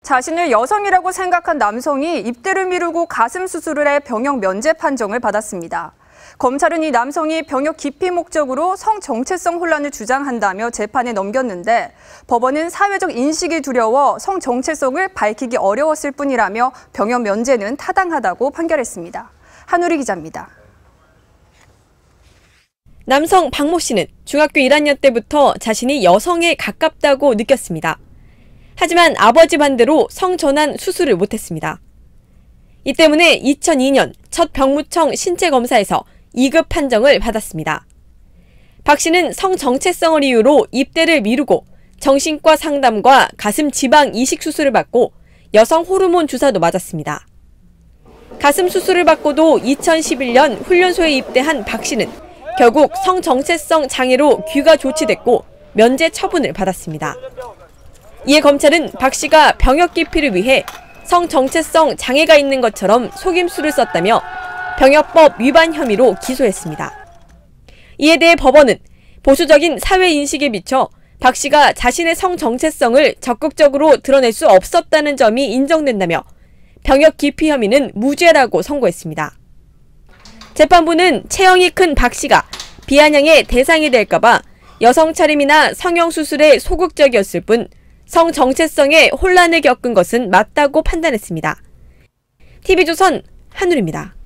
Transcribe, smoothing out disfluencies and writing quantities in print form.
자신을 여성이라고 생각한 남성이 입대를 미루고 가슴 수술을 해 병역 면제 판정을 받았습니다. 검찰은 이 남성이 병역 기피 목적으로 성정체성 혼란을 주장한다며 재판에 넘겼는데 법원은 사회적 인식이 두려워 성정체성을 밝히기 어려웠을 뿐이라며 병역 면제는 타당하다고 판결했습니다. 한우리 기자입니다. 남성 박모 씨는 중학교 1학년 때부터 자신이 여성에 가깝다고 느꼈습니다. 하지만 아버지 반대로 성전환 수술을 못했습니다. 이 때문에 2002년 첫 병무청 신체검사에서 2급 판정을 받았습니다. 박 씨는 성정체성을 이유로 입대를 미루고 정신과 상담과 가슴 지방 이식 수술을 받고 여성 호르몬 주사도 맞았습니다. 가슴 수술을 받고도 2011년 훈련소에 입대한 박 씨는 결국 성정체성 장애로 귀가 조치됐고 면제 처분을 받았습니다. 이에 검찰은 박 씨가 병역 기피를 위해 성정체성 장애가 있는 것처럼 속임수를 썼다며 병역법 위반 혐의로 기소했습니다. 이에 대해 법원은 보수적인 사회 인식에 비춰 박 씨가 자신의 성정체성을 적극적으로 드러낼 수 없었다는 점이 인정된다며 병역 기피 혐의는 무죄라고 선고했습니다. 재판부는 체형이 큰 박 씨가 비아냥의 대상이 될까봐 여성 차림이나 성형 수술에 소극적이었을 뿐 성정체성에 혼란을 겪은 것은 맞다고 판단했습니다. TV조선 한누리입니다.